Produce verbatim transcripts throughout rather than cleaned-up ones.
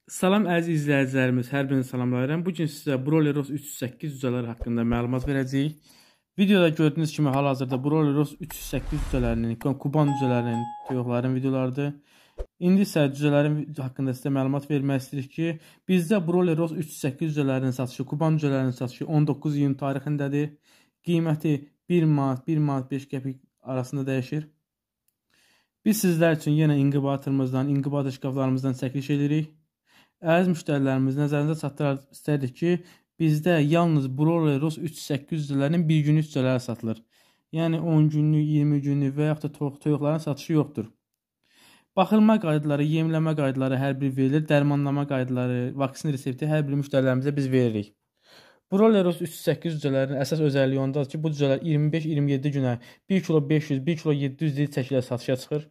Salam əziz izləyicilərimiz, hər birini salamlayıram. Bu gün sizə Broleros üç yüz səkkiz cücələri haqqında məlumat verəcəyik. Videoda gördüyünüz kimi hal-hazırda Broleros üç yüz səkkiz cücələrinin, Kuban cücələrinin, toyuqların videolarıdır. İndi isə cücələrin haqqında sizə məlumat vermək istəyirik ki, bizdə Broleros üç yüz səkkiz cücələrinin satışı, Kuban cücələrinin satışı on doqquz iyun tarixindədir. Qiyməti bir manat, bir manat beş qəpik arasında dəyişir. Biz sizlər üçün yenə inkubatorumuzdan, inkubator şkaflarımızdan çəkiliş edirik. Əziz müştərilərimiz, nəzərinizə çatdıraq istərdik ki, bizdə yalnız Broleros üç yüz səkkiz cücələrinin bir günlük cücələri satılır. Yəni on günlük, iyirmi günlük və yaxud da toyuq, toyuqların satışı yoxdur. Baxılma qaydaları, yemləmə qaydaları hər biri verilir, dərmanlama qaydaları, vaksin resepti hər bir müştərilərimizə biz veririk. Broleros üç yüz səkkiz cücələrinin əsas özəlliyi ondadır ki, bu cücələr iyirmi beş iyirmi yeddi günə bir kilo beş yüz, bir kilo yeddi yüz çəkilə satışa çıxır.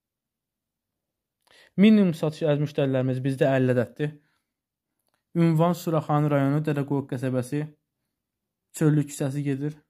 Minimum satış əziz müştərilərimiz bizdə əlli ədəddir. Ünvan Suraxanı rayonu Dədəqoyun qəsəbəsi, Çöllük küçəsi gedir.